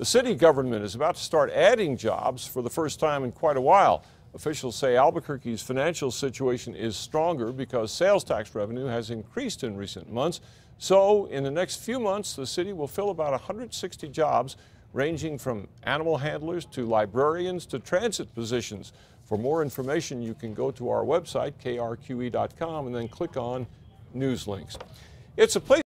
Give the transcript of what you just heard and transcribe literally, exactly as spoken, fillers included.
The city government is about to start adding jobs for the first time in quite a while. Officials say Albuquerque's financial situation is stronger because sales tax revenue has increased in recent months. So in the next few months, the city will fill about one hundred sixty jobs, ranging from animal handlers to librarians to transit positions. For more information, you can go to our website, K R Q E dot com, and then click on News Links. It's a place